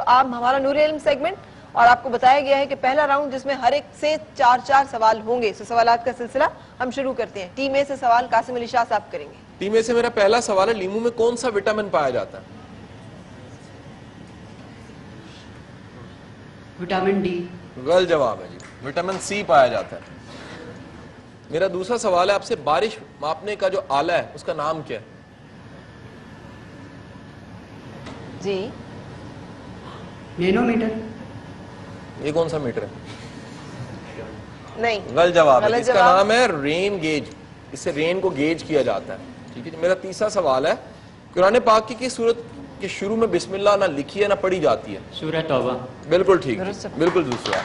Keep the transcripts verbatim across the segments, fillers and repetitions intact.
آپ ہمارا نور علم سیگمنٹ، اور آپ کو بتایا گیا ہے کہ پہلا راؤنڈ جس میں ہر ایک سے چار چار سوال ہوں گے، سو سوالات کا سلسلہ ہم شروع کرتے ہیں۔ ٹیم اے سے سوال قاسم علی شاہ صاحب کریں گے۔ ٹیم اے سے میرا پہلا سوال ہے، لیمو میں کون سا وٹامن پایا جاتا ہے؟ Vitamin D. غلط جواب ہے جی، وٹامن سی پایا جاتا ہے۔ میرا دوسرا سوال ہے آپ سے، بارش ماپنے کا جو آلہ ہے اس کا نام کیا ہے؟ جی نینو میٹر۔ یہ کون سا میٹر ہے؟ نہیں، غلط جواب ہے، غلط اس کا جواب۔ نام ہے رین گیج، اس سے رین کو گیج کیا جاتا ہے۔ ٹھیک ہے، میرا تیسرا سوال ہے، قرآن پاک کی کس سورت کے شروع میں بسم اللہ نہ لکھی ہے نہ پڑھی جاتی ہے؟ سورہ توبہ۔ بالکل ٹھیک، بالکل دوسرا۔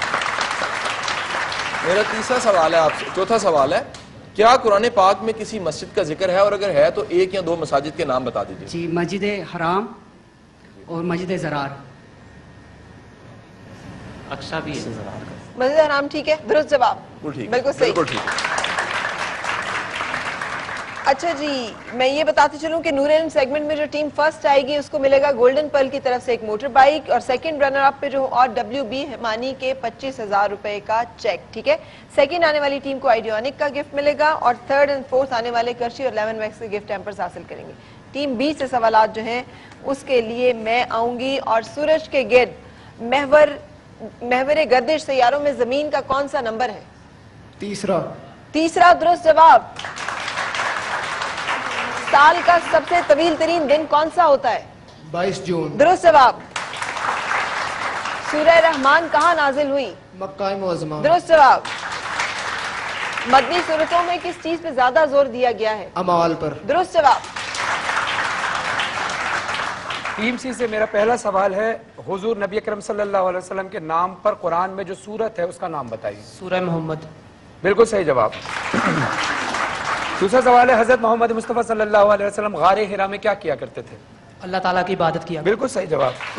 میرا تیسرا سوال ہے آپ سے، چوتھا سوال ہے، کیا قرآن پاک میں کسی مسجد کا ذکر ہے، اور اگر ہے تو ایک یا دو مساجد کے نام بتا دیجیے۔ جی مسجد حرام اور مسجد زرار۔ اقصی بھی ہے۔ مسجد حرام ٹھیک ہے، درست جواب، بالکل صحیح۔ بالکل ٹھیک ہے۔ اچھا جی، میں یہ بتاتی چلوں کہ نور علم سیگمنٹ میں جو ٹیم فرسٹ آئے گی اس کو ملے گا گولڈن پرل کی طرف سے ایک موٹر بائک، اور سیکنڈ رنر اپ پہ جو اور ڈبلیو بی ہمانی کے پچیس ہزار روپے کا چیک۔ ٹھیک ہے، سیکنڈ آنے والی ٹیم کو آئیڈیونک کا گفٹ ملے گا، اور تھرڈ اینڈ فورتھ آنے والے کرشی اور لیون میکس کے گفٹ ہیمپرز حاصل کریں گے۔ ٹیم بی سے سوالات جو ہیں اس کے لیے میں آؤں گی، اور سورج کے گرد محور محور گردش سیاروں میں زمین کا کون سا نمبر ہے؟ تیسرا۔ تیسرا درست جواب۔ سال کا سب سے طویل ترین دن کون سا ہوتا ہے؟ بائیس جون۔ درست جواب۔ سورہ رحمان کہاں نازل ہوئی؟ مکہ معظمہ۔ درست جواب۔ مدنی صورتوں میں کس چیز پہ زیادہ زور دیا گیا ہے؟ اموال پر۔ درست جواب۔ ٹیم سی سے میرا پہلا سوال ہے، حضور نبی اکرم صلی اللہ علیہ وسلم کے نام پر قرآن میں جو سورت ہے اس کا نام بتائیے۔ سورہ محمد۔ بالکل صحیح جواب۔ دوسرا سوال ہے، حضرت محمد مصطفیٰ صلی اللہ علیہ وسلم غار حرا میں کیا کیا کرتے تھے؟ اللہ تعالیٰ کی عبادت کیا۔ بالکل صحیح جواب۔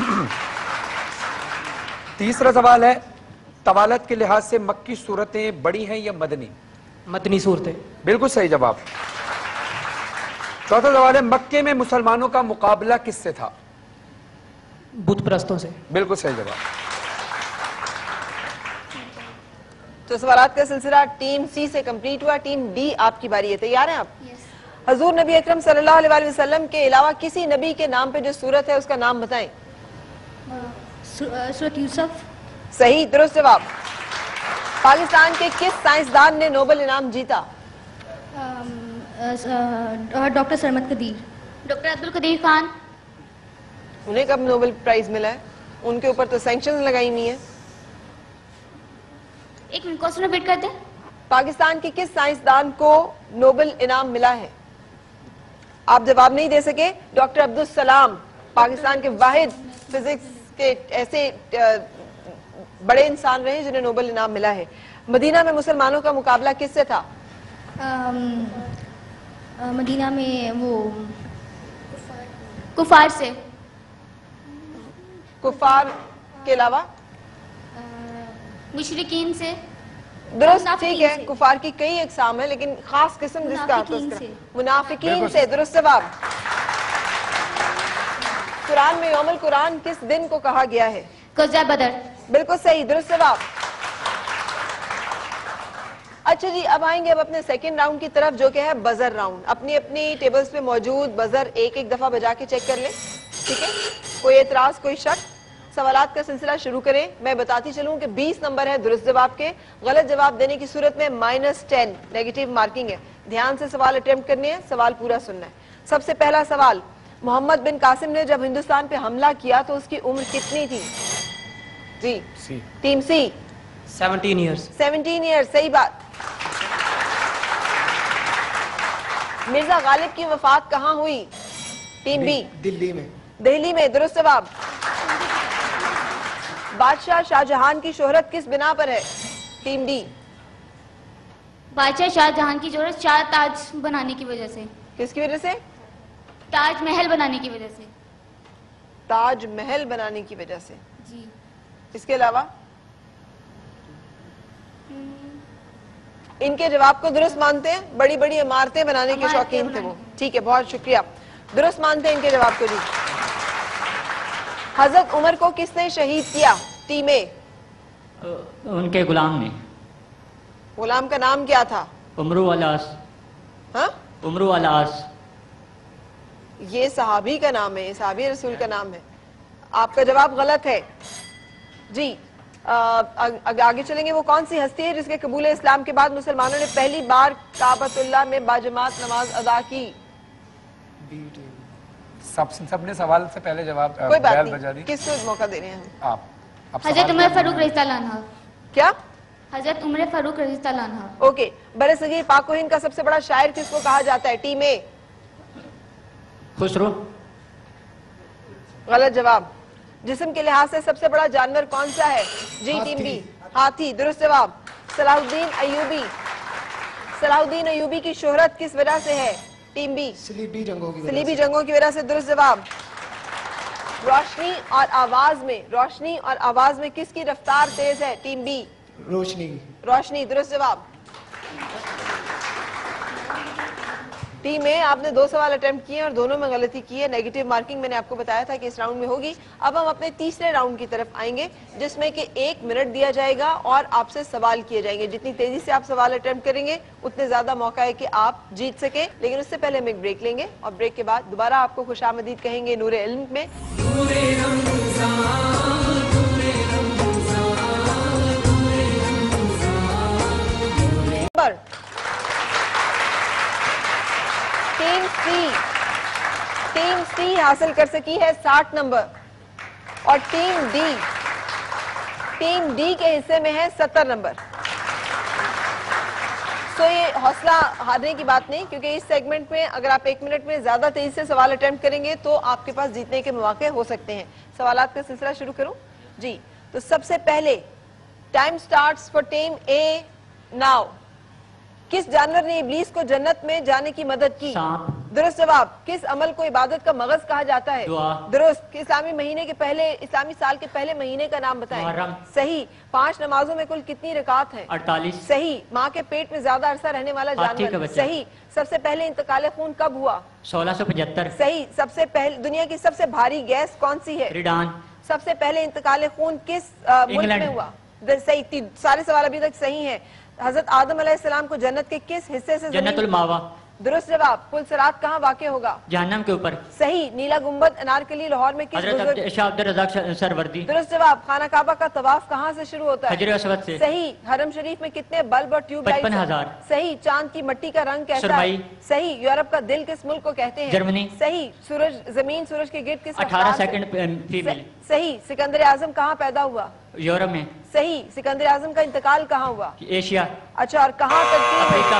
تیسرا سوال ہے، طوالت کے لحاظ سے مکی صورتیں بڑی ہیں یا مدنی؟ مدنی صورتیں۔ بالکل صحیح جواب۔ چوتھا سوال ہے، مکے میں مسلمانوں کا مقابلہ کس سے تھا؟ بت پرستوں سے۔ بالکل صحیح جواب۔ تو سوالات کا سلسلہ ٹیم سی سے کمپلیٹ ہوا۔ ٹیم ڈی آپ کی باری ہے، تیار ہیں آپ؟ حضور نبی اکرم صلی اللہ علیہ وآلہ وسلم کے علاوہ کسی نبی کے نام پہ جو سورت ہے اس کا نام بتائیں۔ سورۃ یوسف۔ صحیح، درست جواب۔ پاکستان کے کس سائنسدان نے نوبل انعام جیتا؟ ڈاکٹر سرمد قدیر۔ ڈاکٹر عبدالقدیر خان۔ انہیں کب نوبل پرائز ملا ہے؟ ان کے اوپر تو سینکشنز لگائی ہوئی ہیں۔ ایک منٹ، کوسچن ریپیٹ کر دیں۔ پاکستان کے کس سائنسدان کو نوبل انعام ملا ہے؟ آپ جواب نہیں دے سکے۔ ڈاکٹر عبدالسلام پاکستان کے واحد فزکس کے ایسے بڑے انسان رہے جنہیں نوبل انعام ملا ہے۔ مدینہ میں مسلمانوں کا مقابلہ کس سے تھا؟ مدینہ میں وہ کفار سے۔ کفار کے علاوہ؟ مشرکین سے۔ درست، ٹھیک ہے، کفار کی کئی اقسام ہیں لیکن خاص قسم جس کا منافقین سے۔ درست جواب۔ قرآن میں یوم القرآن کس دن کو کہا گیا ہے؟ غزوہ بدر۔ بالکل صحیح، درست جواب۔ اچھا جی، اب آئیں گے اب اپنے سیکنڈ راؤنڈ کی طرف جو کہ ہے بزر راؤنڈ۔ اپنی اپنی ٹیبلز پہ موجود بزر ایک ایک دفعہ بجا کے چیک کر لیں، ٹھیک ہے؟ کوئی اعتراض، کوئی شک؟ سوالات کا سلسلہ شروع کریں۔ میں بتاتی چلوں کہ بیس نمبر ہے درست جواب کے، غلط جواب دینے کی صورت میں مائنس ٹین نیگیٹو مارکنگ ہے۔ دھیان سے سوال اٹیمپٹ کرنے ہیں، سوال پورا سننا ہے۔ سب سے پہلا سوال، محمد بن قاسم نے جب ہندوستان پہ حملہ کیا تو اس کی عمر کتنی تھی؟ جی team C. Seventeen years. Seventeen years, صحیح بات۔ مرزا غالب کی وفات کہاں ہوئی؟ Team B. دلی میں۔ دہلی میں، درست جواب۔ بادشاہ شاہ جہان کی شہرت کس بنا پر ہے؟ Team D. بادشاہ شاہ جہان کی شہرت چار تاج بنانے کی وجہ سے۔ کس کی وجہ سے؟ تاج محل بنانے کی وجہ سے۔ تاج محل بنانے کی وجہ سے، جی۔ اس کے علاوہ؟ ان کے جواب کو درست مانتے ہیں؟ بڑی بڑی عمارتیں بنانے کے شوقین تھے وہ، ٹھیک ہے، بہت شکریہ، درست مانتے ہیں ان کے جواب کو جی۔ حضرت عمر کو کس نے شہید کیا؟ ٹیم اے ان کے غلام نے. غلام کا نام کیا تھا؟ عمرو والاس. ہاں عمرو والاس. یہ صحابی کا نام ہے, یہ صحابی رسول کا نام ہے. آپ کا جواب غلط ہے جی. آگے چلیں گے. وہ کون سی ہستی ہے جس کے قبول اسلام کے بعد مسلمانوں نے پہلی بار کعبۃ اللہ میں باجماعت نماز ادا کی؟ سب سب نے سوال سے پہلے جواب کوئی بات بیل بجا دی. نہیں, کس کو موقع دے رہے ہیں ہم؟ آپ اب حضرت سوال عمر فاروق رضی اللہ عنہ. کیا؟ حضرت عمر فاروق رضی اللہ عنہ. اوکے. برصغیر پاک و ہند کا سب سے بڑا شاعر کس کو کہا جاتا ہے؟ Team A Khusro. غلط جواب. جسم کے لحاظ سے سب سے بڑا جانور کون سا ہے؟ جی. ٹیم بی ہاتھی. درست جواب. صلاح الدین ایوبی. صلاح الدین ایوبی کی شہرت کس وجہ سے ہے؟ ٹیم بی صلیبی جنگوں کی وجہ صلیبی سے. جنگوں کی وجہ سے. درست جواب. روشنی اور آواز میں روشنی اور آواز میں کس کی رفتار تیز ہے؟ ٹیم بی روشنی کی. روشنی. درست جواب. ٹیم اے آپ نے دو سوال اٹیمپٹ کیے اور دونوں میں غلطی کی ہے. نیگیٹو مارکنگ میں نے آپ کو بتایا تھا کہ اس راؤنڈ میں ہوگی. اب ہم اپنے تیسرے راؤنڈ کی طرف آئیں گے جس میں کہ ایک منٹ دیا جائے گا اور آپ سے سوال کیے جائیں گے. جتنی تیزی سے آپ سوال اٹیمپٹ کریں گے اتنے زیادہ موقع ہے کہ آپ جیت سکیں. لیکن اس سے پہلے ہم ایک بریک لیں گے اور بریک کے بعد دوبارہ آپ کو خوش آمدید کہیں گے نور علم میں. ٹیم سی ٹیم سی حاصل کر سکی ہے ساٹھ نمبر اور ٹیم ڈی ٹیم ڈی کے حصے میں ہے ستر نمبر. سو یہ حوصلہ ہارنے کی بات نہیں, کیونکہ اس سیگمنٹ میں اگر آپ ایک منٹ میں زیادہ تیزی سے سوال اٹیمپٹ کریں گے تو آپ کے پاس جیتنے کے مواقع ہو سکتے ہیں. سوالات کا سلسلہ شروع کروں جی. تو سب سے پہلے time starts for team A now. کس جانور نے ابلیس کو جنت میں جانے کی مدد کی؟ سانپ. درست جواب. کس عمل کو عبادت کا مغز کہا جاتا ہے؟ دعا. درست. اسلامی مہینے کے پہلے اسلامی سال کے پہلے مہینے کا نام بتائیں. محرم. صحیح. پانچ نمازوں میں کل کتنی رکعت ہیں؟ اڑتالیس. صحیح. ماں کے پیٹ میں زیادہ عرصہ رہنے والا ہاتھی کا جانور؟ بچہ. صحیح. سب سے پہلے انتقال خون کب ہوا؟ سولہ سو پچہتر. صحیح. سب سے پہلے دنیا کی سب سے بھاری گیس کون سی ہے؟ ریڈان. سب سے پہلے انتقال خون کس آ, ملک انگلینڈ. میں ہوا؟ صحیح. تین سارے سوال ابھی تک صحیح ہیں. حضرت آدم علیہ السلام کو جنت کے کس حصے سے جنت الماوا. درست جواب. پل صراط کہاں واقع ہوگا؟ جہنم کے اوپر. صحیح. نیلا گنبد انارکلی لاہور میں کس حضرت بزرگ؟ شاہ عبد الرزاق سروردی. درست جواب. خانہ کعبہ کا طواف کہاں سے شروع ہوتا ہے؟ حجر اسود سے. صحیح. حرم شریف میں کتنے بلب اور ٹیوب لائٹ؟ پچپن ہزار. صحیح. چاند کی مٹی کا رنگ کیسا ہے؟ سرمئی. صحیح. یورپ کا دل کس ملک کو کہتے ہیں؟ جرمنی. صحیح. سورج زمین سورج کے گرد کس اٹھارہ رفتار سے؟ Second female. صحیح. سکندر اعظم کہاں پیدا ہوا؟ یورپ میں. صحیح. سکندر اعظم کا انتقال کہاں ہوا؟ ایشیا. اچھا. اور کہاں ترتیب ہوئی؟ افریقہ.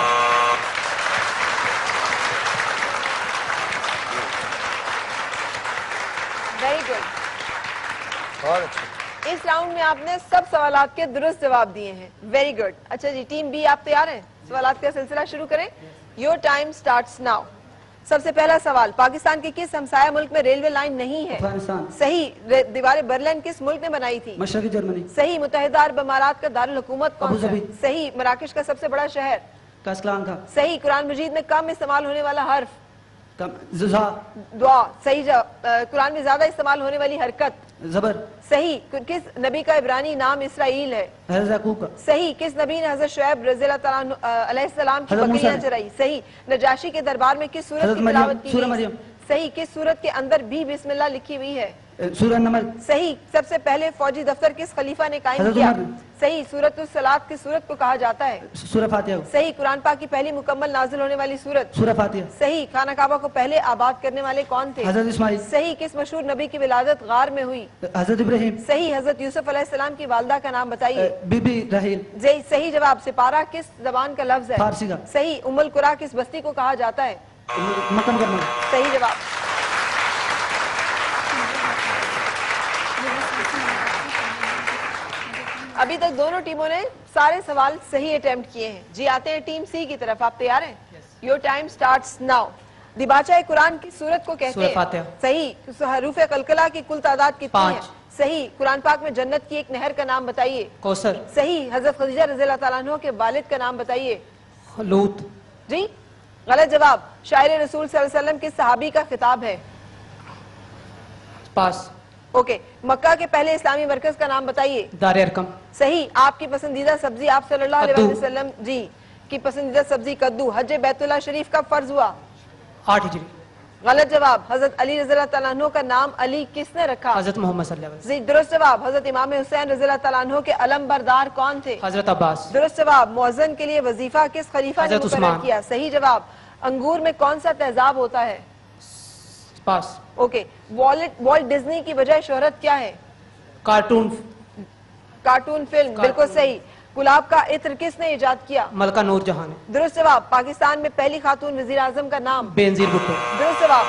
Very good. بہت اچھا. اس راؤنڈ میں آپ نے سب سوالات کے درست جواب دیے ہیں. Very good. اچھا جی. ٹیم بی آپ تیار ہیں؟ سوالات کا سلسلہ شروع کریں. Your time starts now. سب سے پہلا سوال. پاکستان کے کس ہمسایہ ملک میں ریلوے لائن نہیں ہے؟ افغانستان. صحیح. دیوار برلن کس ملک نے بنائی تھی؟ مشرقی جرمنی. صحیح. متحدہ عرب امارات کا دارالحکومت کون سا ہے؟ ابوظہبی. صحیح. مراکش کا سب سے بڑا شہر؟ کاسکلان تھا. صحیح. قرآن مجید میں کم استعمال ہونے والا حرف؟ زا. دعا. صحیح جواب. قرآن میں زیادہ استعمال ہونے والی حرکت؟ زبر. صحیح. کس نبی کا عبرانی نام اسرائیل ہے؟ حضرت یعقوب کا. صحیح. کس نبی نے حضرت شعیب رضی اللہ تعالیٰ عنہ علیہ السلام کی حضرت بکریاں موسیٰ. چرائی؟ صحیح. نجاشی کے دربار میں کس سورت حضرت کی مریم. تلاوت کی سورہ گئی؟ مریم. صحیح. کس سورت کے اندر بھی بسم اللہ لکھی ہوئی ہے؟ سورہ نمل. صحیح. سب سے پہلے فوجی دفتر کس خلیفہ نے قائم حضرت کیا؟ عمر. صحیح. سورت الصلاۃ کس سورت کو کہا جاتا ہے؟ سورہ فاتحہ. صحیح. قرآن پاک کی پہلی مکمل نازل ہونے والی سورت؟ سورہ فاتحہ. صحیح. خانہ کعبہ کو پہلے آباد کرنے والے کون تھے؟ حضرت اسماعیل. صحیح. کس مشہور نبی کی ولادت غار میں ہوئی؟ حضرت ابراہیم. صحیح. حضرت یوسف علیہ السلام کی والدہ کا نام بتائیے. بی بی راہیل. صحیح جواب. سپارہ کس زبان کا لفظ ہے؟ فارسی کا. صحیح. ام القریٰ کس بستی کو کہا جاتا ہے؟ مکہ مکرمہ. صحیح جواب. ابھی تک دونوں ٹیموں نے سارے سوال صحیح اٹیمپٹ کیے ہیں. جی آتے ہیں ٹیم سی کی طرف. آپ تیار ہیں؟ Your time starts now. دیباچہ قرآن کی سورت کو کہتے سورہ ہیں؟ فاتحہ. صحیح. حروف قلقلہ کی کل تعداد کتنی ہے؟ پانچ. صحیح. قرآن پاک میں جنت کی ایک نہر کا نام بتائیے. کوثر. صحیح. حضرت خدیجہ رضی اللہ تعالیٰ عنہ کے والد کا نام بتائیے. لوط. جی غلط جواب. شاعر رسول صلی اللہ علیہ وسلم کس صحابی کا خطاب ہے؟ پاس. اوکے. مکہ کے پہلے اسلامی مرکز کا نام بتائیے. دار ارکم. صحیح. آپ کی پسندیدہ سبزی آپ صلی اللہ علیہ وسلم جی کی پسندیدہ سبزی کدو. حج بیت اللہ شریف کب فرض ہوا؟ آٹھ ہجری. غلط جواب. حضرت علی رضی اللہ تعالیٰ عنہ کا نام علی کس نے رکھا؟ حضرت محمد صلی اللہ علیہ وسلم. جی درست جواب. حضرت امام حسین رضی اللہ تعالیٰ عنہ کے علم بردار کون تھے؟ حضرت عباس. درست جواب. مؤذن کے لیے وظیفہ کس خلیفہ نے حضرت مقرر عثمان. کیا؟ صحیح جواب. انگور میں کون سا تیزاب ہوتا ہے؟ پاس. اوکے. والٹ ڈزنی کی وجہ شہرت کیا ہے؟ کارٹون. Cartoon film. بالکل صحیح. گلاب کا عطر کس نے ایجاد کیا؟ ملکہ نور جہاں نے. درست جواب. پاکستان میں پہلی خاتون وزیر اعظم کا نام؟ بینظیر بھٹو. درست جواب.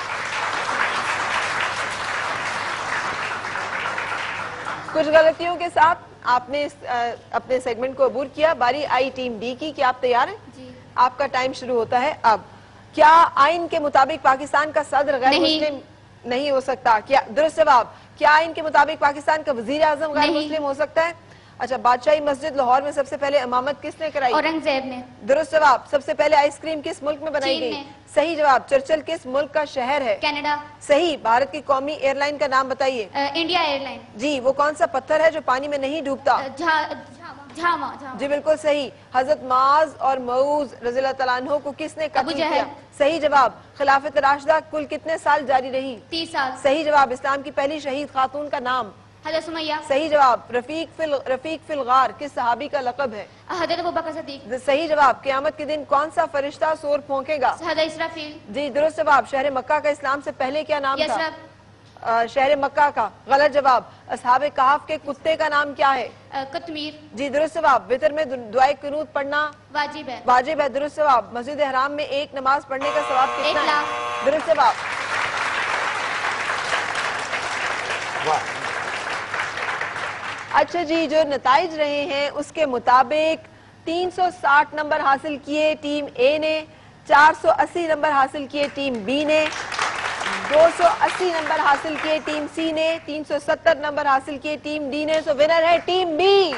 کچھ غلطیوں کے ساتھ آپ نے اپنے سیگمنٹ کو عبور کیا. باری آئی ٹیم ڈی کی. کیا آپ تیار ہیں؟ جی. آپ کا ٹائم شروع ہوتا ہے اب. کیا آئین کے مطابق پاکستان کا صدر غیر مسلم نہیں ہو سکتا؟ کیا درست جواب. کیا آئین کے مطابق پاکستان کا وزیر اعظم غیر مسلم ہو سکتا ہے؟ اچھا. بادشاہی مسجد لاہور میں سب سے پہلے امامت کس نے کرائی؟ اورنگزیب نے. درست جواب. سب سے پہلے آئس کریم کس ملک میں بنائی گئی؟ صحیح جواب. چرچل کس ملک کا شہر ہے؟ کینیڈا. صحیح. بھارت کی قومی ایئر لائن کا نام بتائیے. India airline. جی. وہ کون سا پتھر ہے جو پانی میں نہیں ڈوبتا؟ جھاما. جی بالکل صحیح. حضرت معاذ اور معوذ رضی اللہ تعالیٰ عنہ کو کس نے قتل کیا؟ صحیح جواب. خلافت راشدہ کل کتنے سال جاری رہی؟ تیس سال. صحیح جواب. اسلام کی پہلی شہید خاتون کا نام؟ حضرت سمیہ. صحیح جواب. رفیق فی رفیق فی الغار کس صحابی کا لقب ہے؟ حضرت ابوبکر صدیق. صحیح جواب. قیامت کے دن کون سا فرشتہ سور پھونکے گا؟ حضرت اسرافیل. جی درست جواب. شہر مکہ کا اسلام سے پہلے کیا نام تھا؟ یثرب. شہر مکہ کا. غلط جواب. اصحاب کہف کے کتے کا نام کیا ہے؟ قطمیر. جی درست جواب. وتر میں دعائے قنوت پڑھنا واجب ہے. واجب ہے. درست جواب. مسجد حرام میں ایک نماز پڑھنے کا ثواب کتنا ہے؟ درست جواب. اچھا جی. جو نتائج رہے ہیں اس کے مطابق تین سو ساٹھ نمبر حاصل کیے ٹیم اے نے, چار سو اسی نمبر حاصل کیے ٹیم بی نے, دو سو اسی نمبر حاصل کیے ٹیم سی نے, تین سو ستر نمبر حاصل کیے ٹیم ڈی نے. سو ونر ہے team B.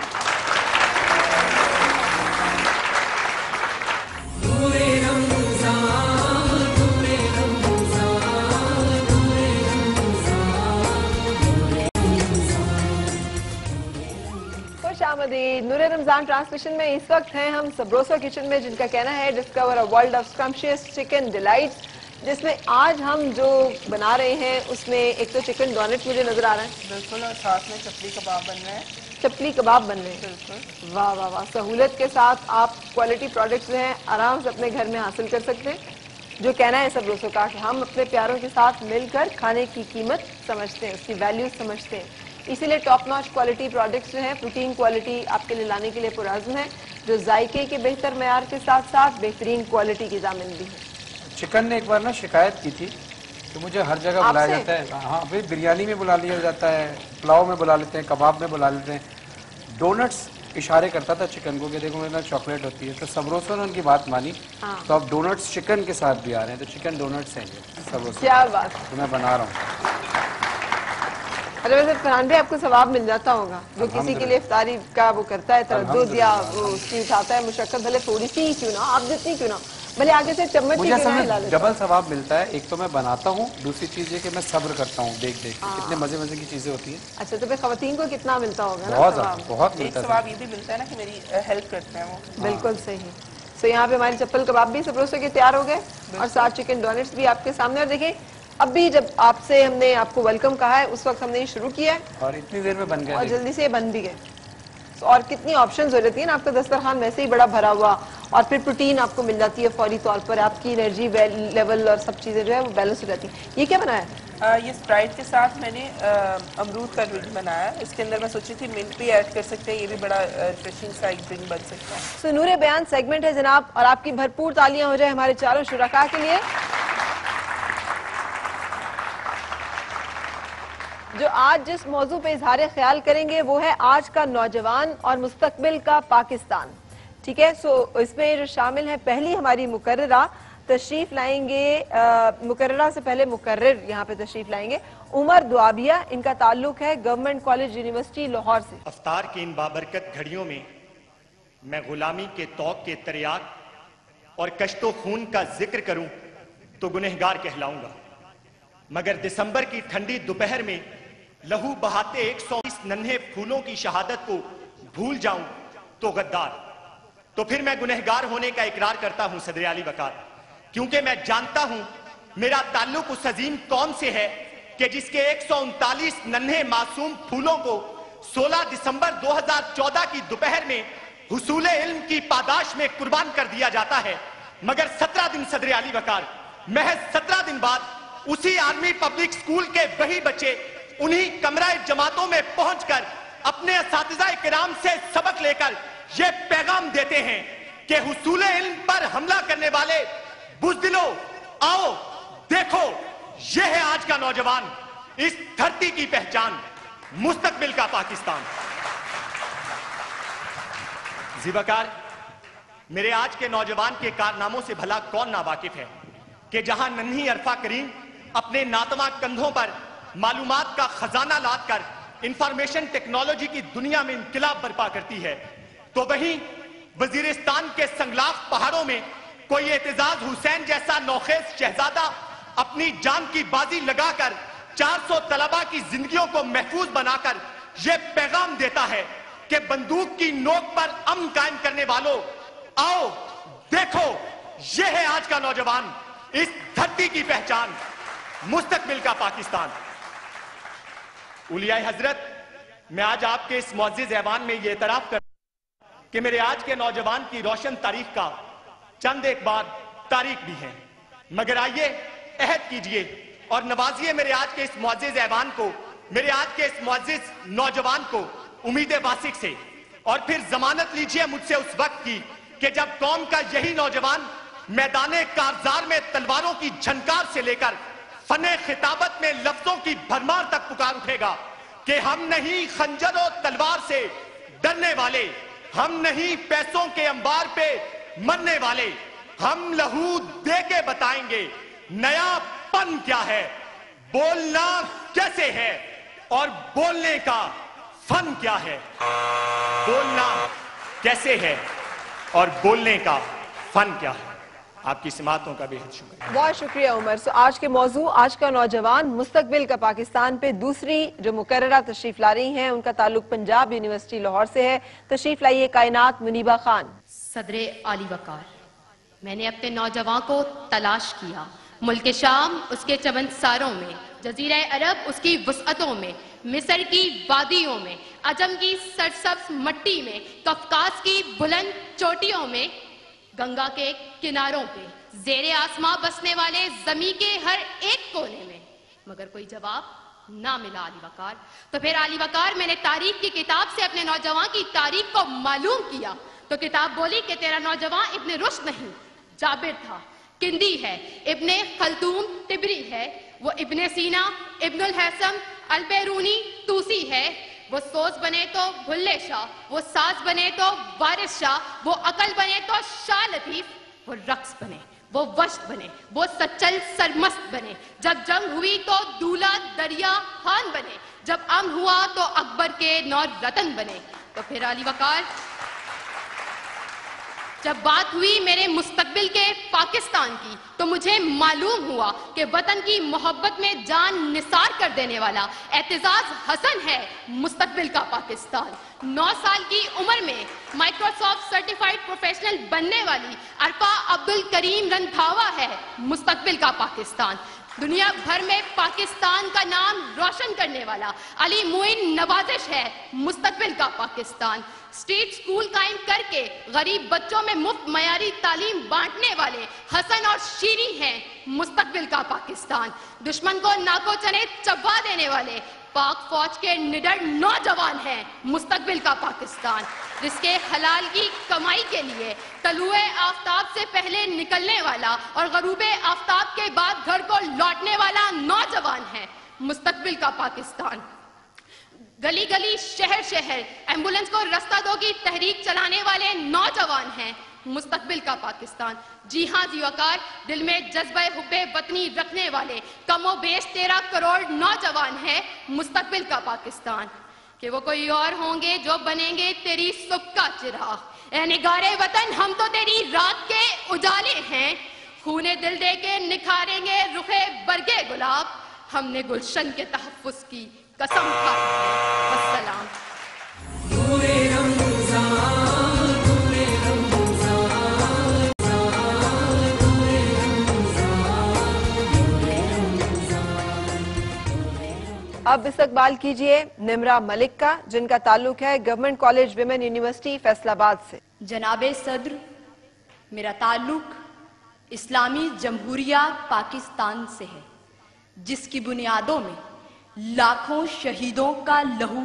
Noor Ramzan transmission میں اس وقت ہیں ہم سبروسو کچن میں, جن کا کہنا ہے discover a world of scrumptious chicken delights, جس میں آج ہم جو بنا رہے ہیں اس میں ایک تو چکن ڈونٹ مجھے نظر آ رہا ہے. بالکل. اور ساتھ میں چپلی کباب بن رہے ہیں. چپلی کباب بن رہے ہیں. بالکل. واہ واہ واہ. سہولت کے ساتھ آپ کوالٹی پروڈکٹس جو ہیں آرام سے اپنے گھر میں حاصل کر سکتے ہیں. جو کہنا ہے سبروسو کا کہ ہم اپنے پیاروں کے ساتھ مل کر کھانے کی قیمت سمجھتے ہیں, اس کی ویلیو سمجھتے ہیں. اسی لیے ٹاپ ناچ کوالٹی پروڈکٹس جو ہیں پروٹین کوالٹی آپ کے لیے لانے کے لیے پرعزم ہے, جو ذائقے کے بہتر معیار کے ساتھ ساتھ بہترین کوالٹی کی ضامن بھی ہے. چکن نے ایک بار نا شکایت کی تھی کہ مجھے ہر جگہ بلایا جاتا ہے. ہاں بھائی, بریانی میں بلا لیا جاتا ہے, پلاؤ میں بلا لیتے ہیں, کباب میں بلا لیتے ہیں. ڈونٹس اشارے کرتا تھا چکن کو کہ دیکھو میرے نام چاکلیٹ ہوتی ہے, تو سبروسو نے ان کی بات مانی, تو اب ڈونٹس چکن کے ساتھ بھی آ رہے ہیں. تو چکن ڈونٹس ہیں یہ سبروسو. کیا بات. تو میں بنا رہا ہوں. ارے ویسے فرحان بھائی آپ کو ثواب مل جاتا ہوگا جو کسی کے لیے افطاری کا وہ کرتا ہے تردد یا وہ اس کی اٹھاتا ہے مشقت, بھلے تھوڑی سی کیوں نہ, آپ جتنی کیوں نہ, بھلے آگے سے چمچ مجھے اصل میں ڈبل ثواب ملتا ہے. ایک تو میں بناتا ہوں, دوسری چیز یہ کہ میں صبر کرتا ہوں دیکھ دیکھ کے کتنے مزے مزے کی چیزیں ہوتی ہیں. اچھا تو پھر خواتین کو کتنا ملتا ہوگا؟ بہت زیادہ, بہت ایک ملتا ہے. ثواب یہ بھی ملتا ہے نا کہ میری ہیلپ کرتے ہیں وہ. بالکل صحیح. سو یہاں پہ ہمارے چپل کباب بھی سبروسو کے تیار ہو گئے اور ساتھ چکن ڈونٹس بھی آپ کے سامنے. اور دیکھیں اب بھی جب آپ سے ہم نے آپ کو ویلکم کہا ہے اس وقت ہم نے شروع کیا ہے اور اتنی دیر میں بن گیا اور جلدی سے یہ بن بھی گئے. اور کتنی آپشنز ہو جاتی ہیں نا, آپ کا دسترخوان ویسے ہی بڑا بھرا ہوا, اور پھر پروٹین آپ کو مل جاتی ہے فوری طور پر, آپ کی انرجی لیول اور سب چیزیں جو ہے وہ بیلنس ہو جاتی ہیں. یہ کیا بنایا ہے؟ یہ اسپرائٹ کے ساتھ میں نے امرود کا ڈرنک بنایا. اس کے اندر میں سوچی تھی منٹ بھی ایڈ کر سکتے ہیں, یہ بھی بڑا ریفریشنگ سا ایک ڈرنک بن سکتا ہے. سو نور بیان سیگمنٹ ہے جناب, اور آپ کی بھرپور تالیاں ہو جائے ہمارے چاروں شرکاء کے لیے جو آج جس موضوع پہ اظہار خیال کریں گے وہ ہے آج کا نوجوان اور مستقبل کا پاکستان. ٹھیک ہے. سو اس میں جو شامل ہے, پہلی ہماری مقررہ تشریف لائیں گے, مقررہ سے پہلے مقرر یہاں پہ تشریف لائیں گے, عمر دوابیہ. ان کا تعلق ہے گورنمنٹ کالج یونیورسٹی لاہور سے. افطار کی ان بابرکت گھڑیوں میں میں غلامی کے توق کے تریاق اور کشت و خون کا ذکر کروں تو گنہگار کہلاؤں گا, مگر دسمبر کی ٹھنڈی دوپہر میں लहू बहाते एक सौ बीस नन्हे फूलों की शहादत को भूल जाऊं तो गद्दार, तो फिर मैं गुनहगार होने का इकरार करता हूं सदर आली वकार, क्योंकि मैं जानता हूं मेरा ताल्लुक उस अजीम कौम से है कि जिसके एक सौ उनतालीस नन्हे मासूम फूलों को सोलह दिसंबर दो हज़ार चौदह की दोपहर में हुसूले इल्म की पादाश में कुर्बान कर दिया जाता है, मगर सत्रह दिन सदर आली वकार, महज सत्रह दिन बाद उसी आर्मी पब्लिक स्कूल के वही बच्चे उन्हीं कमरा जमातों में पहुंचकर अपने असातिज़ा किराम से सबक लेकर ये पैगाम देते हैं कि हुसूले इल्म पर हमला करने वाले बुज़दिलों, आओ देखो ये है आज का नौजवान, इस धरती की पहचान, मुस्तकबिल का पाकिस्तान। ज़िबकार, मेरे आज के नौजवान के कारनामों से भला कौन नावाकिफ है कि जहां नन्ही अरफा करीम अपने नातवा कंधों पर मालूमात का खजाना लाद कर इंफॉर्मेशन टेक्नोलॉजी की दुनिया में इंकिलाब बर्पा करती है, तो वहीं वजीरिस्तान के संगलाफ पहाड़ों में कोई एतजाज हुसैन जैसा नौखेज शहजादा अपनी जान की बाजी लगाकर चार सौ तलबा की जिंदगियों को महफूज बनाकर यह पैगाम देता है कि बंदूक की नोक पर अमन कायम करने वालों, आओ देखो यह है आज का नौजवान, इस धरती की पहचान, मुस्तकबिल का पाकिस्तान। उलियाए हजरत, मैं आज आपके इस मुअज़्ज़िज़ ऐवान में ये इतराफ कर कि मेरे आज के नौजवान की रोशन तारीख का चंद एक बार तारीख भी है, मगर आइए अहद कीजिए और नवाजिए मेरे आज के इस मुअज़्ज़िज़ ऐवान को, मेरे आज के इस मुअज़्ज़िज़ नौजवान को उम्मीद वासिक से, और फिर जमानत लीजिए मुझसे उस वक्त की कि जब कौम का यही नौजवान मैदाने कारजार में तलवारों की झनकार से लेकर फने खिताबत में लफ्जों की भरमार तक पुकार उठेगा कि हम नहीं खंजर और तलवार से डरने वाले, हम नहीं पैसों के अंबार पे मरने वाले, हम लहू दे के बताएंगे नयापन क्या है, बोलना कैसे है और बोलने का फन क्या है, बोलना कैसे है और बोलने का फन क्या है। आपकी समातों का बेहद शुक्रिया। बहुत शुक्रिया उमर। सो आज के मौजू आज का नौजवान मुस्तकबिल का पाकिस्तान पे दूसरी जो मुकर्ररा तशरीफ ला रही हैं उनका ताल्लुक पंजाब यूनिवर्सिटी लाहौर से है। तशरीफ लाइए कायनात मुनीबा खान। सदरे आली वकार, मैंने अपने नौजवान को तलाश किया, मुल्क शाम उसके चमनसारों में, जजीरा अरब उसकी वसअतों में, मिस्र की वादियों में, अजम की सरसब्ज मट्टी में, कफकास की बुलंद चोटियों में, गंगा के किनारों पे, जेरे आसमां बसने वाले जमी के हर एक कोने में, मगर कोई जवाब ना मिला आली वकार। तो फिर आली वकार मैंने तारीख की किताब से अपने नौजवान की तारीख को मालूम किया, तो किताब बोली कि तेरा नौजवान इब्ने रुश्द नहीं जाबिर था, किंदी है, इब्ने खल्दून तिबरी है, वो इब्ने सीना, इब्नुल हैसम, अलबेरूनी तूसी है, वो सोच बने तो भुल्ले शाह, वो साज बने तो वारिस शाह, वो अकल बने तो शाह लतीफ, वो रक्स बने, वो वश्त बने, वो सच्चल सरमस्त बने, जब जंग हुई तो दूल्हा दरिया खान बने, जब अम हुआ तो अकबर के नौ रतन बने। तो फिर आली वकार, जब बात हुई मेरे मुस्तकबिल के पाकिस्तान की, तो मुझे मालूम हुआ कि वतन की मोहब्बत में जान निसार कर देने वाला एतजाज हसन है मुस्तकबिल का पाकिस्तान। नौ साल की उम्र में माइक्रोसॉफ्ट सर्टिफाइड प्रोफेशनल बनने वाली अरफा अब्दुल करीम रंधावा है मुस्तकबिल का पाकिस्तान। दुनिया भर में पाकिस्तान का नाम रोशन करने वाला अली मुइन नवाजिश है मुस्तकबिल का पाकिस्तान। स्ट्रीट स्कूल कायम करके गरीब बच्चों में मुफ्त मयारी तालीम बांटने वाले हसन और शीरी हैं मुस्तकबिल का पाकिस्तान। दुश्मन को नाको चने चबा देने वाले पाक फौज के निडर नौजवान हैं मुस्तकबिल का पाकिस्तान। जिसके हलाल की कमाई के लिए तलुए आफ्ताब से पहले निकलने वाला और गरूबे आफ्ताब के बाद घर को लौटने वाला नौजवान है मुस्तकबिल का पाकिस्तान। गली गली शहर शहर एम्बुलेंस को रास्ता दो की तहरीक चलाने वाले नौजवान हैं मुस्तकबिल का पाकिस्तान। जी हाँ जी वकार, दिल में जज्बे हुब्बे वतनी रखने वाले कमो बेश तेरह करोड़ नौजवान हैं मुस्तकबिल का पाकिस्तान। कि वो कोई और होंगे जो बनेंगे तेरी सुबह का चिराग। ए निगारे वतन, हम तो तेरी रात के उजाले हैं, खूने दिल दे के निखारेंगे रुखे बरगे गुलाब। हमने गुलशन के तहफ्फुज़ की कसम खाती है। वस्सलाम। अब इस्तकबाल कीजिए निमरा मलिक का, जिनका ताल्लुक है government college women university Faisalabad से। जनाबे सदर, मेरा ताल्लुक इस्लामी जमहूरिया पाकिस्तान से है, जिसकी बुनियादों में लाखों शहीदों का लहू,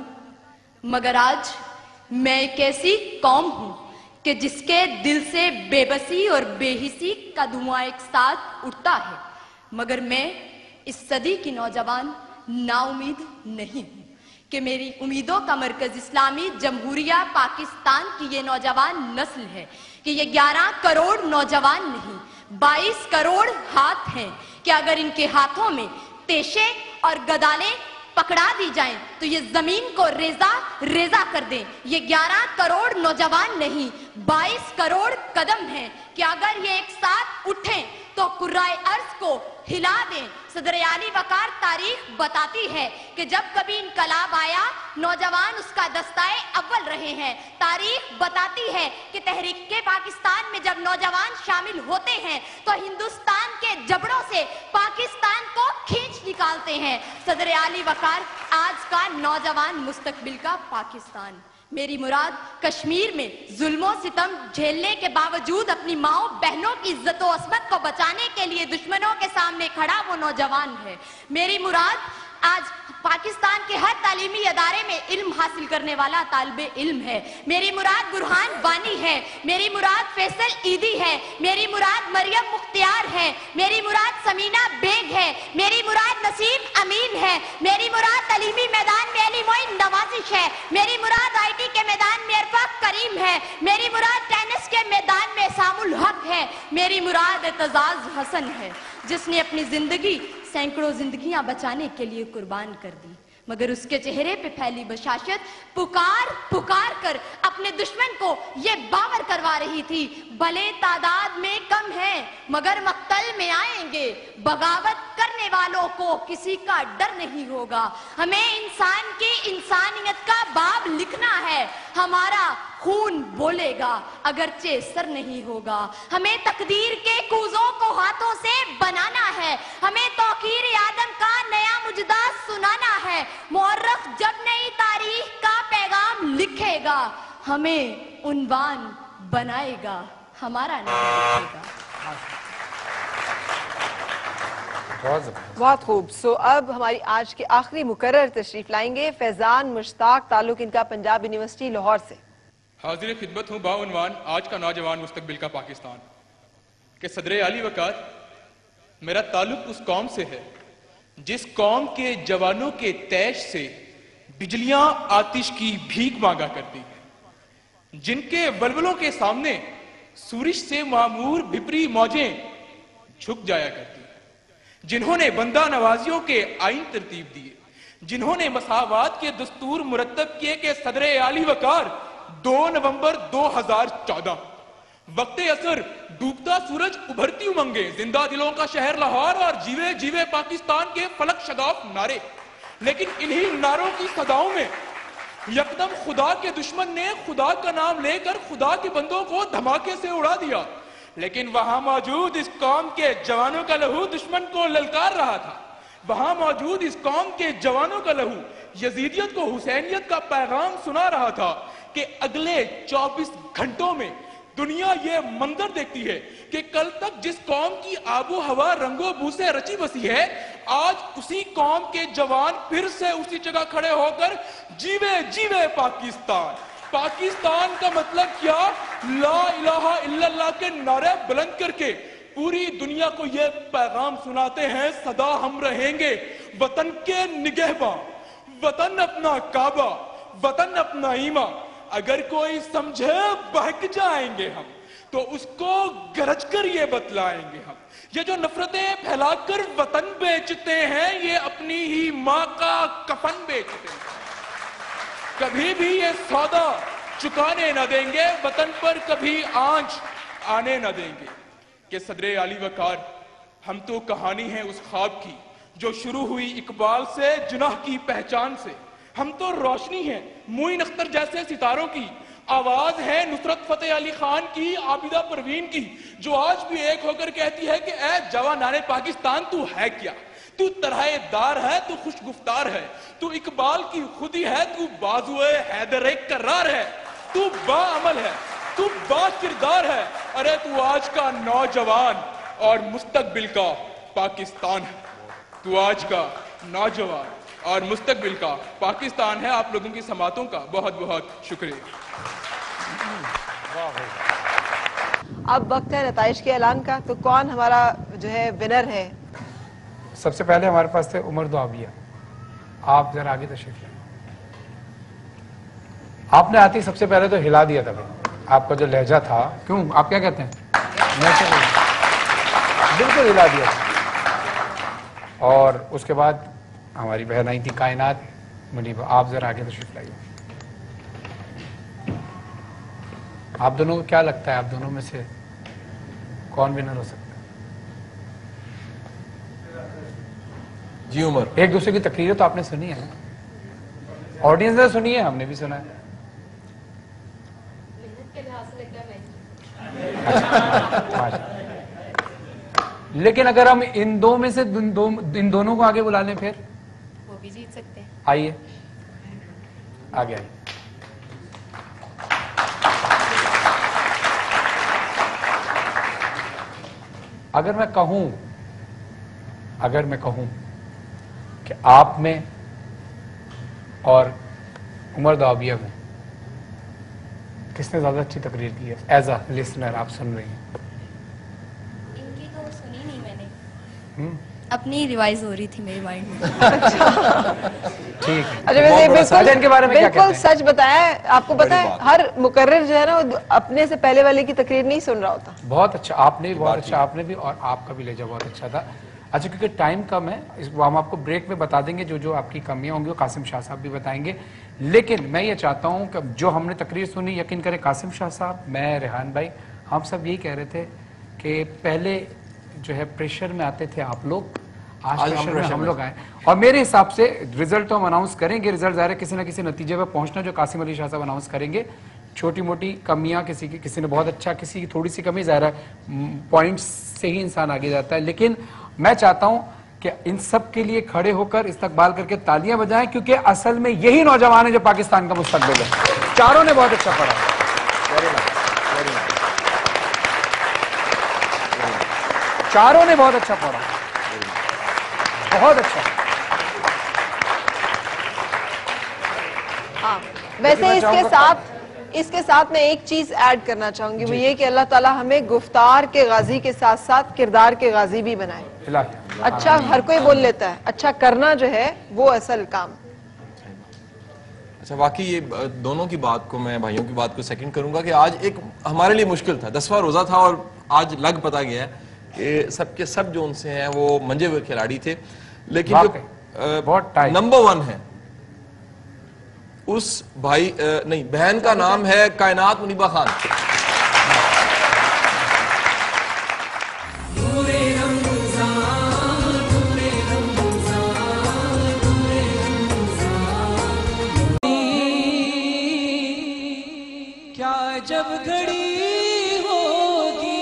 मगर आज मैं एक ऐसी कौम हूं कि जिसके दिल से बेबसी और बेहिसी का धुआं एक साथ उठता है, मगर मैं इस सदी की नौजवान नाउमीद नहीं हूं कि मेरी उम्मीदों का मरकज इस्लामी जमहूरिया पाकिस्तान की ये नौजवान नस्ल है, कि ये ग्यारह करोड़ नौजवान नहीं बाईस करोड़ हाथ हैं, कि अगर इनके हाथों में तेशे और गदालें पकड़ा दी जाएं तो ये जमीन को रेजा रेजा कर दें। ये ग्यारह करोड़ नौजवान नहीं बाईस करोड़ कदम हैं, कि अगर ये एक साथ उठें तो कुर्राए अर्ज को हिला दें। सदर आली वकार तारीख बताती है कि जब कभी इनकलाब आया नौजवान उसका दस्ताए अव्वल रहे हैं। तारीख बताती है कि तहरीक के पाकिस्तान में जब नौजवान शामिल होते हैं तो हिंदुस्तान के जबड़ों से पाकिस्तान को खींच निकालते हैं। सदर आली वकार आज का नौजवान मुस्तकबिल का पाकिस्तान। मेरी मुराद कश्मीर में जुल्मों सितम झेलने के बावजूद अपनी माओ बहनों की इज्जत और अस्मत को बचाने के लिए दुश्मनों के सामने खड़ा वो नौजवान है। मेरी मुराद आज पाकिस्तान के हर तालीमी अदारे में इल्म हासिल करने वाला तालिबे इल्म है। मेरी मुराद बुरहान वानी है, मेरी मुराद फैसल ईदी है, मेरी मुराद मरियम मुख्तियार है, मेरी मुराद समीना बेग है, मेरी मुराद नसीम अमीन है, मेरी मुराद तालीमी मैदान में अली मोइन नवाजिश है, मेरी मुराद आई टी के मैदान में अरफा करीम है, मेरी मुराद टेनिस के मैदान में सामुल हक है, मेरी मुराद एतजाज हसन है, जिसने अपनी जिंदगी सैकड़ों जिंदगियां बचाने के लिए कुर्बान कर दी, मगर उसके चेहरे पे फैली बशाशत पुकार पुकार कर अपने दुश्मन को ये बावर करवा रही थी, भले तादाद में कम है मगर मक्तल में आएंगे, बगावत करने वालों को किसी का डर नहीं होगा। हमें इंसान की इंसानियत का बाब लिखना है, हमारा खून बोलेगा अगरचे सर नहीं होगा। हमें तकदीर के कूजों को हाथों से बनाना है, हमें तौकीर आदम का नया मुजदा सुनाना है। मुअर्रख जब नई तारीख का पैगाम लिखेगा, हमें उन्वान बनाएगा, हमारा नाम लिखेगा। बहुत खूब। सो अब हमारी आज के आखिरी मुकर्रर तशरीफ लाएंगे फैजान मुश्ताक, ताल्लुक इनका पंजाब यूनिवर्सिटी लाहौर से। हाजिर खिदमत हूँ बाउनवान आज का नौजवान मुस्तकबिल का पाकिस्तान के सदर आली वकार। मेरा ताल्लुक उस कौम से है जिस कौम के जवानों के तैश से बिजलियां आतिश की भीख मांगा करती हैं, जिनके बलबलों के सामने सूरज से मामूर भिपरी मौजें झुक जाया करती हैं, जिन्होंने बंदा नवाजियों के आइन तरतीब दिए, जिन्होंने मसावात के दस्तूर मुरतब किए के सदर आली वकार दो नवंबर दो हजार चौदह वक्ते असर डूबता सूरज उभरती उमंगे, जिंदा दिलों का शहर लाहौर और जीवे जीवे पाकिस्तान के फलक शगाफ नारे। लेकिन इन्हीं नारों की सदाओं में यकदम खुदा के दुश्मन ने खुदा का नाम लेकर खुदा के बंदों को धमाके से उड़ा दिया। लेकिन वहां मौजूद इस कौम के जवानों का लहू दुश्मन को ललकार रहा था, वहां मौजूद इस कौम के जवानों का लहू यजीदियत को हुसैनियत का पैगाम सुना रहा था कि अगले चौबीस घंटों में दुनिया ये मंजर देखती है कि कल तक जिस कौम की आबो हवा रंगो बू से रची बसी है, आज उसी कौम के जवान फिर से उसी जगह खड़े होकर जीवे जीवे पाकिस्तान। पाकिस्तान का मतलब क्या? ला इलाहा इल्लल्लाह के नारे बुलंद करके पूरी दुनिया को ये पैगाम सुनाते हैं, सदा हम रहेंगे वतन के निगहबां, वतन अपना काबा, वतन अपना ईमा। अगर कोई समझे बहक जाएंगे हम, तो उसको गरज कर ये बतलाएंगे हम। ये जो नफरतें फैलाकर वतन बेचते हैं, ये अपनी ही माँ का कफन बेचते हैं। कभी भी ये सौदा चुकाने न देंगे, वतन पर कभी आंच आने न देंगे। कि सदरे आली वकार, हम तो कहानी है उस ख्वाब की جو شروع ہوئی اقبال سے جناح کی پہچان سے. ہم تو روشنی ہیں معین اختر جیسے ستاروں کی, آواز ہے نصرت فتح علی خان کی, عابدہ پروین کی, جو آج بھی ایک ہو کر کہتی ہے کہ اے جوانان پاکستان تو ہے کیا, تو طرح دار ہے, تو خوش گفتار ہے, تو اقبال کی خودی ہے, تو بازوئے حیدر کرار ہے, تو با عمل ہے, تو با کردار ہے, ارے تو آج کا نوجوان اور مستقبل کا پاکستان ہے, تو آج کا نوجوان اور مستقبل کا پاکستان ہے. آپ لوگوں کی سماعتوں کا بہت بہت شکریہ. اب وقت ہے نتائج کے اعلان کا. تو کون ہمارا جو ہے ونر ہے؟ سب سے پہلے ہمارے پاس تھے عمر دعابیہ. آپ ذرا آگے تشریف لیں. آپ نے آتی سب سے پہلے تو ہلا دیا تھا بھائی. آپ کا جو لہجہ تھا, کیوں آپ کیا کہتے ہیں, بالکل ہلا دیا تھا. اور اس کے بعد ہماری بہن آئی تھی کائنات منیبہ. آپ ذرا آگے تشریف لائیے. آپ دونوں کو کیا لگتا ہے, آپ دونوں میں سے کون ونر ہو سکتا ہے؟ جی عمر. ایک دوسرے کی تقریر تو آپ نے سنی ہے, آڈینس نے سنی ہے, ہم نے بھی سنا ہے. لیکن اگر ہم ان دو میں سے ان دونوں کو آگے بلا لیں پھر وہ بھی جیت سکتے ہیں. آئیے آگے آئیے. اگر میں کہوں اگر میں کہوں کہ آپ میں اور عمر دعابیہ میں کس نے زیادہ اچھی تقریر کی ہے ایز اے لسنر, آپ سن رہی ہیں؟ ان کی تو سنی نہیں میں نے, اپنی ریوائز ہو رہی تھی میرے مائنڈ میں. ٹھیک ہے. اچھا ویسے بالکل ان کے بارے میں کیا کہتے بالکل ہیں؟ سچ بتایا آپ کو پتا ہے ہر مقرر جو ہے نا وہ اپنے سے پہلے والے کی تقریر نہیں سن رہا ہوتا. بہت اچھا, آپ نے بھی بہت اچھا, آپ نے بھی, اور آپ کا بھی لہجہ بہت اچھا تھا. اچھا کیونکہ ٹائم کم ہے, اس ہم آپ کو بریک میں بتا دیں گے جو جو آپ کی کمیاں ہوں گی, وہ قاسم شاہ صاحب بھی بتائیں گے. لیکن میں یہ چاہتا ہوں کہ جو ہم نے تقریر سنی, یقین کریں قاسم شاہ صاحب, میں, ریحان بھائی, ہم سب یہی کہہ رہے تھے کہ پہلے جو ہے پریشر میں آتے تھے آپ لوگ, آج پریشر میں ہم لوگ آئے. اور میرے حساب سے ریزلٹ تو ہم اناؤنس کریں گے, ریزلٹ ظاہر ہے کسی نہ کسی نتیجے پہ پہنچنا جو قاسم علی شاہ صاحب اناؤنس کریں گے. چھوٹی موٹی کمیاں کسی کی, کسی نے بہت اچھا, کسی کی تھوڑی سی کمی, ظاہر ہے پوائنٹس سے ہی انسان آگے جاتا ہے. لیکن میں چاہتا ہوں کہ ان سب کے لیے کھڑے ہو کر استقبال کر کے تالیاں بجائیں, کیونکہ اصل میں یہی نوجوان ہے جو پاکستان کا مستقبل ہے. چاروں نے بہت اچھا پڑھا, چاروں نے بہت اچھا پڑھا, بہت اچھا. ہاں ویسے اس کے ساتھ اس کے ساتھ میں ایک چیز ایڈ کرنا چاہوں گی, وہ یہ کہ اللہ تعالیٰ ہمیں گفتار کے غازی کے ساتھ ساتھ کردار کے غازی بھی بنائے. اچھا ہر کوئی بول لیتا ہے, اچھا کرنا جو ہے وہ اصل کام. اچھا واقعی یہ دونوں کی بات کو, میں بھائیوں کی بات کو سیکنڈ کروں گا کہ آج ایک ہمارے لیے مشکل تھا, دسواں روزہ تھا اور آج لگ پتا گیا ہے کہ سب کے سب جو ان سے ہیں وہ منجے ہوئے کھلاڑی تھے. لیکن جو نمبر ون ہے اس بھائی نہیں بہن کا نام ہے کائنات منیبہ خان. کیا جب گھڑی ہوگی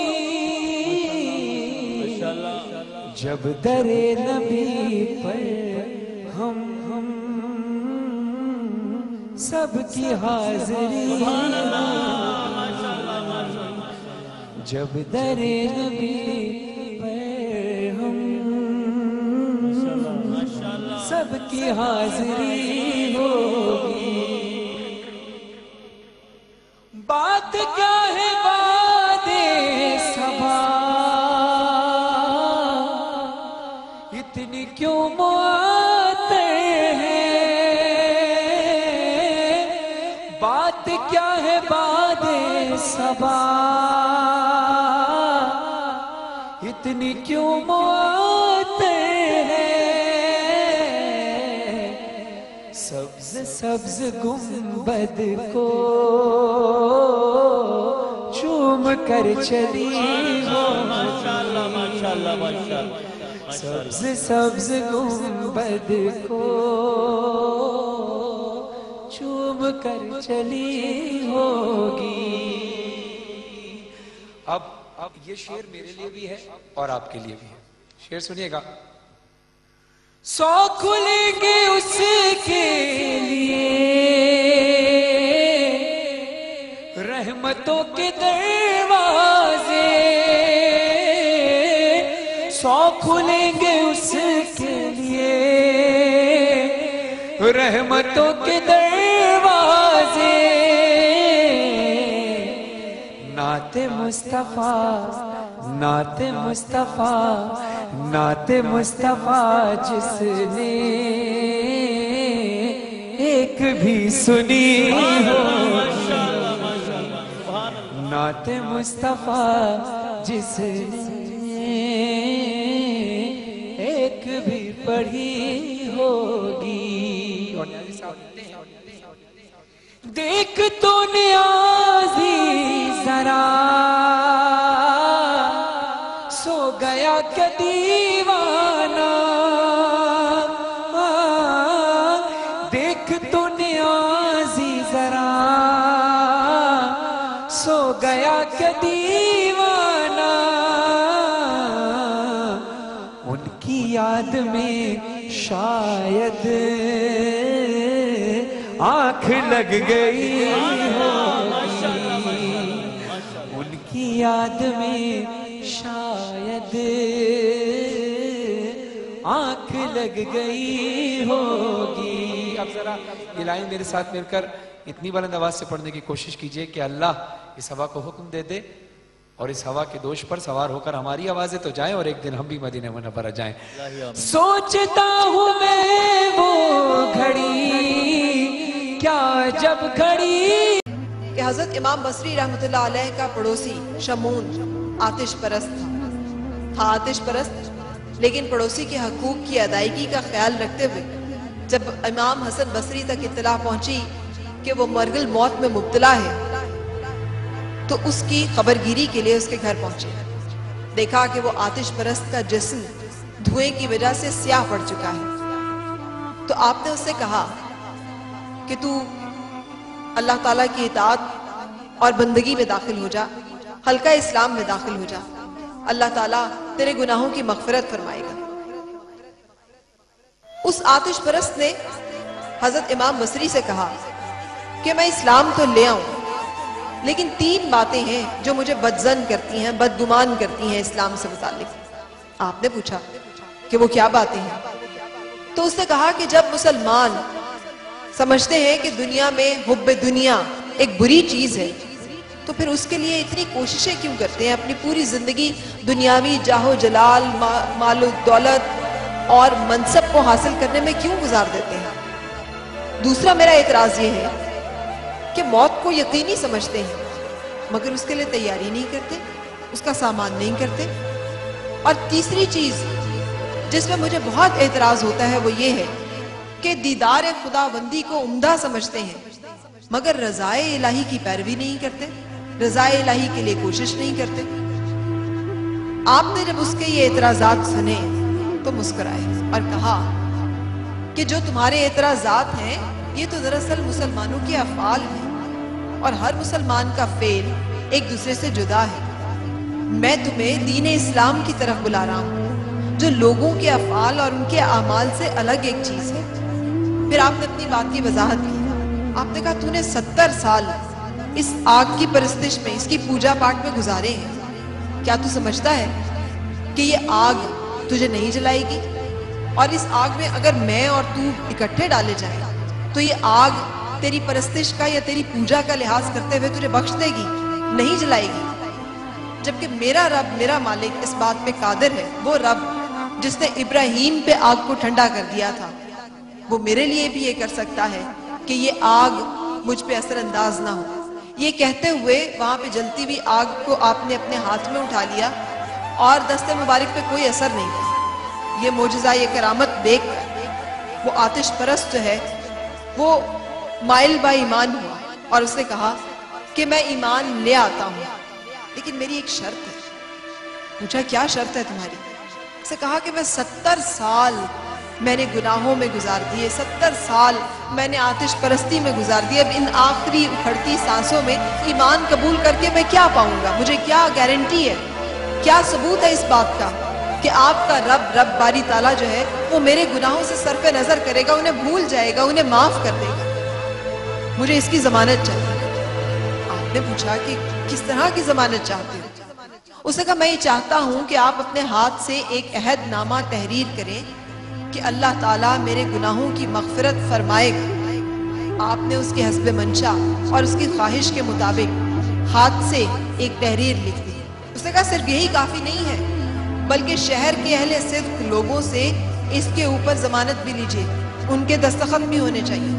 جب در نبی پر ہم سب کی حاضری, جب در نبی پر ہم سب کی حاضری ہوگی. بات کیا ہے بات صبا, اتنی کیوں معطر ہے, بات کیا ہے بات صبا, اتنی کیوں معطر ہے. سبز سبز گنبد کو چوم کر چلی ہو, سبز سبز گنبد کو چوم کر چلی ہوگی. اب اب یہ شعر میرے لیے بھی ہے اور آپ کے لیے بھی ہے. شعر سنیے گا. سو کھلیں گے اس کے لیے رحمتوں کے دروازے، سو کھلیں گے اس کے لیے رحمتوں کے دروازے. نعت مصطفیٰ نعت مصطفیٰ نعت مصطفیٰ جس نے ایک بھی سنی ہوگی، نعت مصطفیٰ جس نے ایک بھی پڑھی ہوگی. دیکھ تو نیازی ذرا سو گیا کہ دیوانہ، دیکھ تو نیازی ذرا سو گیا کہ دیوانہ. ان کی یاد میں شاید آنکھ لگ گئی ہوگی، ان کی یاد میں شاید آنکھ لگ گئی ہوگی. اب ذرا یہ لائن میرے ساتھ مل کر اتنی بلند آواز سے پڑھنے کی کوشش کیجئے کہ اللہ اس ہوا کو حکم دے دے اور اس ہوا کے دوش پر سوار ہو کر ہماری آوازیں تو جائیں اور ایک دن ہم بھی مدینہ منورہ جائیں. سوچتا ہوں میں وہ گھڑی کیا جب گھڑی کہ حضرت امام بصری رحمۃ اللہ علیہ کا پڑوسی شمون آتش پرست تھا تھا آتش پرست لیکن پڑوسی کے حقوق کی ادائیگی کا خیال رکھتے ہوئے جب امام حسن بصری تک اطلاع پہنچی کہ وہ مرگ الموت میں مبتلا ہے تو اس کی خبرگیری کے لیے اس کے گھر پہنچے. دیکھا کہ وہ آتش پرست کا جسم دھوئیں کی وجہ سے سیاہ پڑ چکا ہے تو آپ نے اس سے کہا کہ تو اللہ تعالیٰ کی اطاعت اور بندگی میں داخل ہو جا، حلقہ اسلام میں داخل ہو جا، اللہ تعالیٰ تیرے گناہوں کی مغفرت فرمائے گا. اس آتش پرست نے حضرت امام بصری سے کہا کہ میں اسلام تو لے آؤں لیکن تین باتیں ہیں جو مجھے بدظن کرتی ہیں، بدگمان کرتی ہیں اسلام سے متعلق. آپ نے پوچھا کہ وہ کیا باتیں ہیں؟ تو اس نے کہا کہ جب مسلمان سمجھتے ہیں کہ دنیا میں حب دنیا ایک بری چیز ہے تو پھر اس کے لیے اتنی کوششیں کیوں کرتے ہیں، اپنی پوری زندگی دنیاوی جاہ و جلال، مال و دولت اور منصب کو حاصل کرنے میں کیوں گزار دیتے ہیں. دوسرا میرا اعتراض یہ ہے کہ موت کو یقینی سمجھتے ہیں مگر اس کے لیے تیاری نہیں کرتے، اس کا سامان نہیں کرتے. اور تیسری چیز جس میں مجھے بہت اعتراض ہوتا ہے وہ یہ ہے کہ دیدار خدا بندی کو عمدہ سمجھتے ہیں مگر رضائے الہی کی پیروی نہیں کرتے، رضائے الہی کے لیے کوشش نہیں کرتے. آپ نے جب اس کے یہ اعتراضات سنے تو مسکرائے اور کہا کہ جو تمہارے اعتراضات ہیں یہ تو دراصل مسلمانوں کے افعال ہیں اور ہر مسلمان کا فعل ایک دوسرے سے جدا ہے. میں تمہیں دین اسلام کی طرف بلا رہا ہوں جو لوگوں کے افعال اور ان کے اعمال سے الگ ایک چیز ہے. پھر آپ نے اپنی بات کی وضاحت کی. آپ نے کہا تو نے ستر سال اس آگ کی پرستش میں، اس کی پوجا پاٹ میں گزارے ہیں، کیا تو سمجھتا ہے کہ یہ آگ تجھے نہیں جلائے گی؟ اور اس آگ میں اگر میں اور تو اکٹھے ڈالے جائیں تو یہ آگ تیری پرستش کا یا تیری پوجا کا لحاظ کرتے ہوئے تجھے بخش دے گی، نہیں جلائے گی. جبکہ میرا رب، میرا مالک اس بات پہ قادر ہے. وہ رب جس نے ابراہیم پہ آگ کو ٹھنڈا کر دیا تھا وہ میرے لیے بھی یہ کر سکتا ہے کہ یہ آگ مجھ پہ اثر انداز نہ ہو. یہ کہتے ہوئے وہاں پہ جلتی ہوئی آگ کو آپ نے اپنے ہاتھ میں اٹھا لیا اور دست مبارک پہ کوئی اثر نہیں تھا. یہ معجزہ، یہ کرامت دیکھ کر وہ آتش پرست جو ہے وہ مائل با ایمان ہوا اور اس نے کہا کہ میں ایمان لے آتا ہوں لیکن میری ایک شرط ہے. پوچھا کیا شرط ہے تمہاری؟ سے کہا کہ میں ستر سال میں نے گناہوں میں گزار دیے، ستر سال میں نے آتش پرستی میں گزار دیے، اب ان آخری اکھڑتی سانسوں میں ایمان قبول کر کے میں کیا پاؤں گا؟ مجھے کیا گارنٹی ہے، کیا ثبوت ہے اس بات کا کہ آپ کا رب رب باری تعالیٰ جو ہے وہ میرے گناہوں سے صرف نظر کرے گا، انہیں بھول جائے گا، انہیں معاف کر دے گا؟ مجھے اس کی ضمانت چاہیے۔ آپ نے پوچھا کہ کس طرح کی ضمانت چاہتے ہو؟ اس نے کہا میں یہ چاہتا ہوں کہ آپ اپنے ہاتھ سے ایک عہد نامہ تحریر کریں کہ اللہ تعالیٰ میرے گناہوں کی مغفرت فرمائے گا۔ آپ نے اس کے حسب منشا اور اس کی خواہش کے مطابق ہاتھ سے ایک تحریر لکھ دی۔ اس نے کہا صرف یہی کافی نہیں ہے بلکہ شہر کے اہل صدق لوگوں سے اس کے اوپر ضمانت بھی لیجئے، ان کے دستخط بھی ہونے چاہیے۔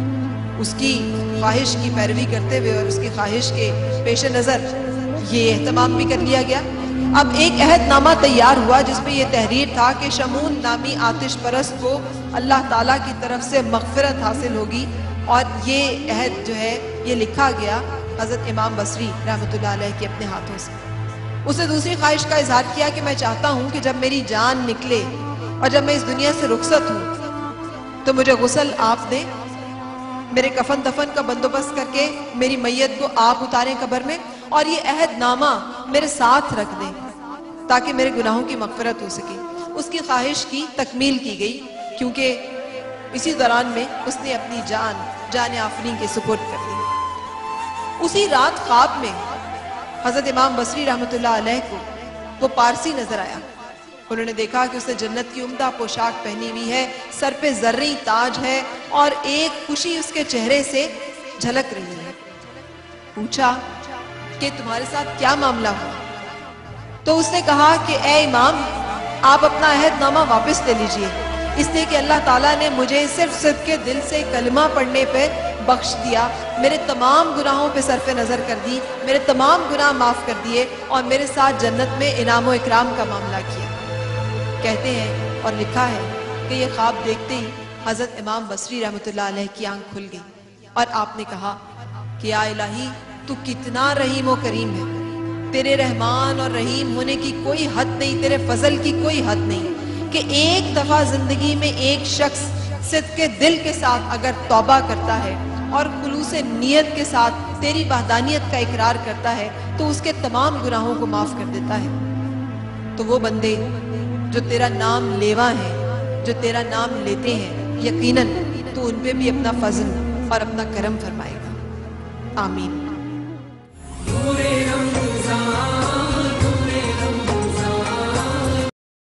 اس کی خواہش کی پیروی کرتے ہوئے اور اس کی خواہش کے پیش نظر یہ اہتمام بھی کر لیا گیا۔ اب ایک عہد نامہ تیار ہوا جس میں یہ تحریر تھا کہ شمون نامی آتش پرست کو اللہ تعالیٰ کی طرف سے مغفرت حاصل ہوگی، اور یہ عہد جو ہے یہ لکھا گیا حضرت امام بصری رحمۃ اللہ علیہ کے اپنے ہاتھوں سے۔ اس نے دوسری خواہش کا اظہار کیا کہ میں چاہتا ہوں کہ جب میری جان نکلے اور جب میں اس دنیا سے رخصت ہوں تو مجھے غسل آپ دیں، میرے کفن دفن کا بندوبست کر کے میری میت کو آپ اتاریں قبر میں، اور یہ عہد نامہ میرے ساتھ رکھ دیں تاکہ میرے گناہوں کی مغفرت ہو سکے۔ اس کی خواہش کی تکمیل کی گئی کیونکہ اسی دوران میں اس نے اپنی جان جان آفرین کے سپرد کر دی۔ اسی رات خواب میں حضرت امام بصری رحمۃ اللہ علیہ کو وہ پارسی نظر آیا۔ انہوں نے دیکھا کہ اس نے جنت کی عمدہ پوشاک پہنی ہوئی ہے، سر پہ زرعی تاج ہے اور ایک خوشی اس کے چہرے سے جھلک رہی ہے۔ پوچھا کہ تمہارے ساتھ کیا معاملہ ہوا؟ تو اس نے کہا کہ اے امام آپ اپنا عہد نامہ واپس لے لیجئے، اس لیے کہ اللہ تعالیٰ نے مجھے صرف صرف کے دل سے کلمہ پڑھنے پہ بخش دیا، میرے تمام گناہوں پہ صرف نظر کر دی، میرے تمام گناہ معاف کر دیے اور میرے ساتھ جنت میں انعام و اکرام کا معاملہ کیا۔ کہتے ہیں اور لکھا ہے کہ یہ خواب دیکھتے ہی حضرت امام بصری رحمۃ اللہ علیہ کی آنکھ کھل گئی اور آپ نے کہا کہ یا الہی تو کتنا رحیم و کریم ہے، تیرے رحمان اور رحیم ہونے کی کوئی حد نہیں، تیرے فضل کی کوئی حد نہیں کہ ایک دفعہ زندگی میں ایک شخص صدق کے دل کے ساتھ اگر توبہ کرتا ہے اور خلوص نیت کے ساتھ تیری وحدانیت کا اقرار کرتا ہے تو اس کے تمام گناہوں کو معاف کر دیتا ہے۔ تو وہ بندے جو تیرا نام لیوا ہیں، جو تیرا نام لیتے ہیں، یقیناً تو ان پہ بھی اپنا فضل اور اپنا کرم فرمائے گا۔ آمین۔